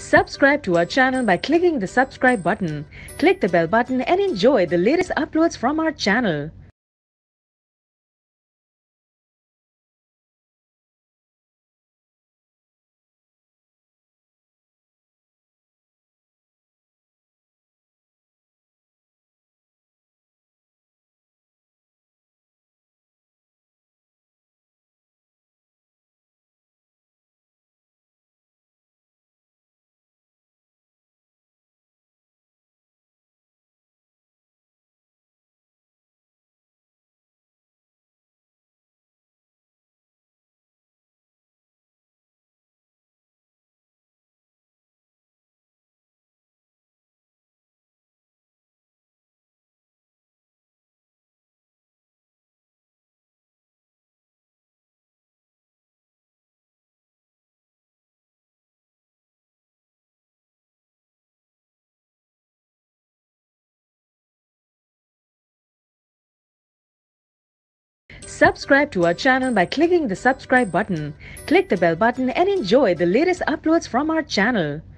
Subscribe to our channel by clicking the subscribe button. Click the bell button and enjoy the latest uploads from our channel. Subscribe to our channel by clicking the subscribe button. Click the bell button and enjoy the latest uploads from our channel.